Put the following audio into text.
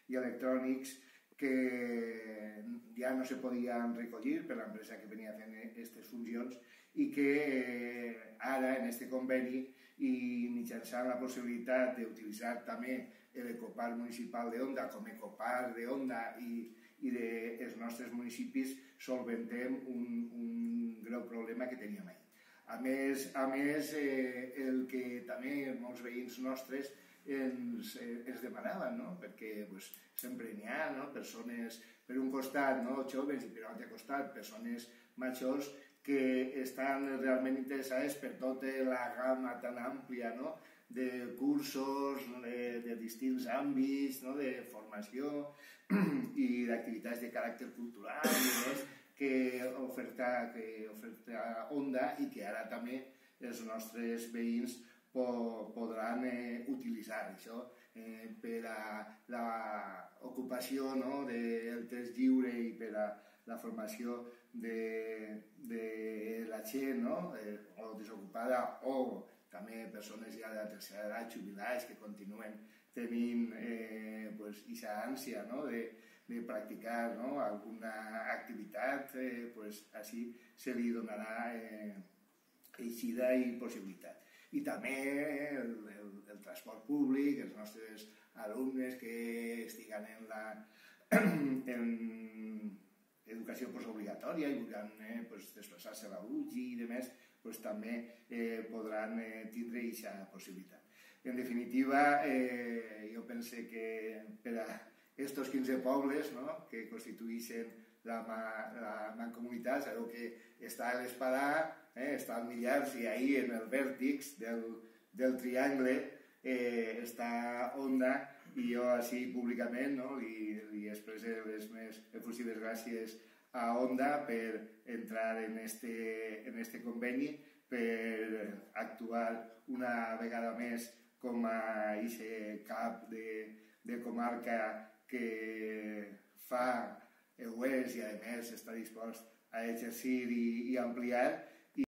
i electrònics que ja no se podien recollir per l'empresa que venia fent aquestes funcions i que ara en aquest conveni i mitjançant la possibilitat d'utilitzar també l'ecoparc municipal d'Onda com a ecoparc d'Onda i dels nostres municipis solventem un greu problema que teníem ahir. A més, el que també molts veïns nostres ens demanaven, no? Perquè sempre n'hi ha persones, per un costat joves i per un altre costat persones majors que estan realment interessades per tota la gamma tan àmplia de cursos, de distints àmbits, de formació i d'activitats de caràcter cultural i més que oferta Onda i que ara també els nostres veïns podran utilitzar. Això per a l'ocupació del temps lliure i per a la formació de la gent o desocupada o també persones ja de la tercera edat, jubilats, que continuen tenint aquesta ànsia de practicar alguna activitat, així se li donarà eixida i possibilitat. I també el transport públic, els nostres alumnes que estiguen en educació postobligatòria i vulguin desplaçar-se a la UGI i demés, també podran tindre aquesta possibilitat. En definitiva, jo penso que per a aquests 15 pobles que constitueixen la mancomunitat, sabeu que està a l'Espadà, està al Millars i ahir en el vèrtex del triangle està Onda i jo així públicament li expresso les més efusives gràcies a Onda per entrar en este conveni, per actuar una vegada més com a cap de comarca que fa ho és i a més està dispost a exercir i ampliar